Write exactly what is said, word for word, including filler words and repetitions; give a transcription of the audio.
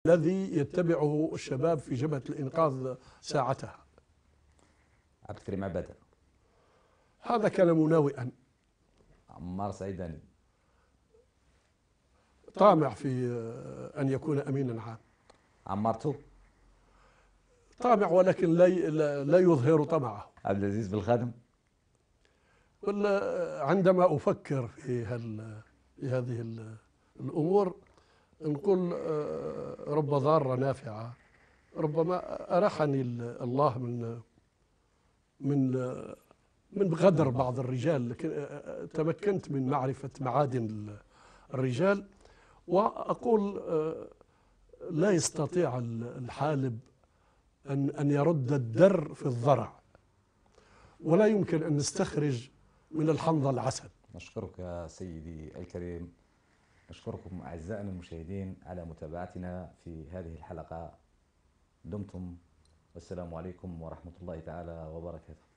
الذي يتبعه الشباب في جبهة الإنقاذ ساعتها. عبد الكريم عبادة. هذا كان مناوئا. عمار سعيداني. طامع في أن يكون أمينا عام. عمار تو. طامع ولكن لا لا يظهر طمعه. عبد العزيز بالخادم. عندما أفكر في هل في هذه الأمور نقول رب ضارة نافعة. ربما أرحني الله من من من غدر بعض الرجال، لكن تمكنت من معرفة معادن الرجال. وأقول لا يستطيع الحالب أن أن يرد الدر في الضرع، ولا يمكن أن نستخرج من الحنظل العسل. نشكرك يا سيدي الكريم، نشكركم أعزائنا المشاهدين على متابعتنا في هذه الحلقة. دمتم، والسلام عليكم ورحمة الله تعالى وبركاته.